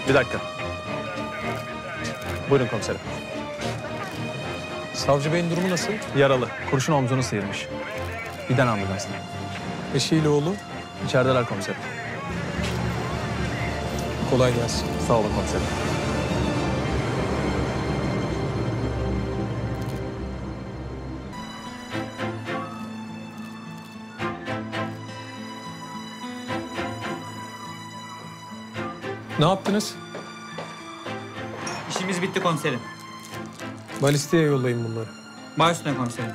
Bir dakika. Buyurun komiserim. Savcı Bey'in durumu nasıl? Yaralı. Kurşun omzunu sıyırmış. Giden ambulansla. Eşiyle oğlu. İçerideler komiserim. Kolay gelsin. Sağ olun komiserim. Ne yaptınız? İşimiz bitti komiserim. Balisteye yollayın bunları. Baş üstüne komiserim.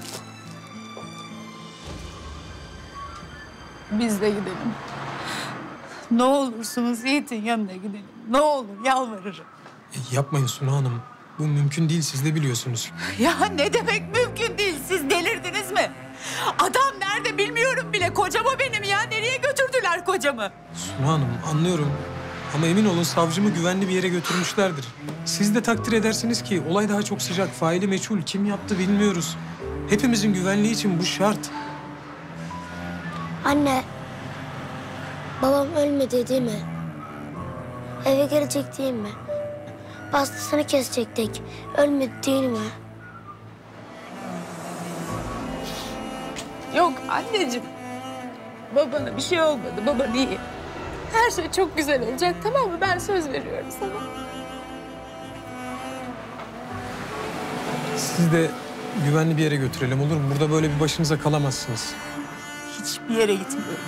Biz de gidelim. Ne olursunuz Yiğit'in yanına gidelim. Ne olur yalvarırım. Yapmayın Suna Hanım. Bu mümkün değil, siz de biliyorsunuz. Ya ne demek mümkün değil? Siz delirdiniz mi? Adam nerede bilmiyorum bile. Kocam o benim ya. Nereye götürdüler kocamı? Suna Hanım, anlıyorum. Ama emin olun savcımı güvenli bir yere götürmüşlerdir. Siz de takdir edersiniz ki olay daha çok sıcak. Faili meçhul, kim yaptı bilmiyoruz. Hepimizin güvenliği için bu şart. Anne, babam ölmedi değil mi? Eve gelecek değil mi? Bastısını kesecektik. Ölmedi değil mi? Yok anneciğim. Babana bir şey olmadı. Baban iyi. Her şey çok güzel olacak, tamam mı? Ben söz veriyorum sana. Siz de güvenli bir yere götürelim, olur mu? Burada böyle bir başınıza kalamazsınız. Hiçbir yere gitmiyorum.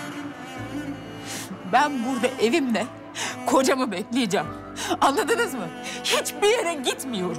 Ben burada evimle kocamı bekleyeceğim. Anladınız mı? Hiçbir yere gitmiyorum.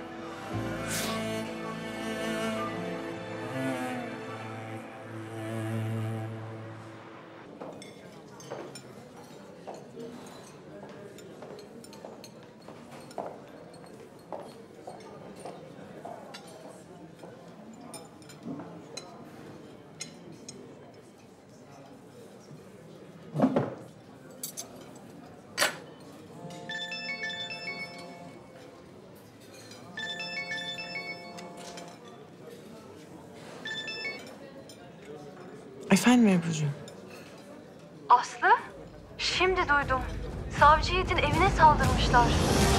Efendim Ebru'cuğum? Aslı, şimdi duydum. Savcı Yiğit'in evine saldırmışlar.